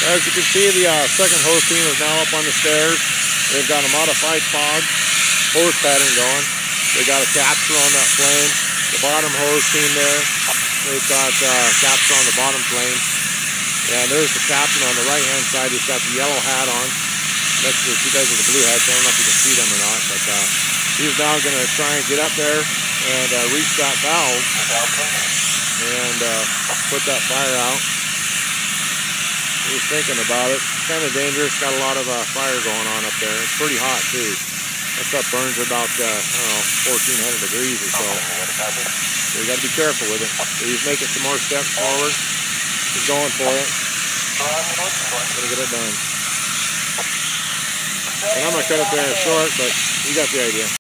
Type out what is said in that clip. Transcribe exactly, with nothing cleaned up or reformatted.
As you can see, the uh, second hose team is now up on the stairs. They've got a modified fog hose pattern going. They got a capture on that flame. The bottom hose team there, they've got uh, capture on the bottom flame. And there's the captain on the right hand side. He's got the yellow hat on next to the two guys with the blue hats. I don't know if you can see them or not, but uh, he's now going to try and get up there and uh, reach that valve and uh, put that fire out. He's thinking about it. It's kind of dangerous. Got a lot of uh, fire going on up there. It's pretty hot too. That stuff burns about uh, I don't know, fourteen hundred degrees or so. So you got to be careful with it. So he's making some more steps forward. He's going for it. Gonna get it done. And I'm gonna cut it there short, but you got the idea.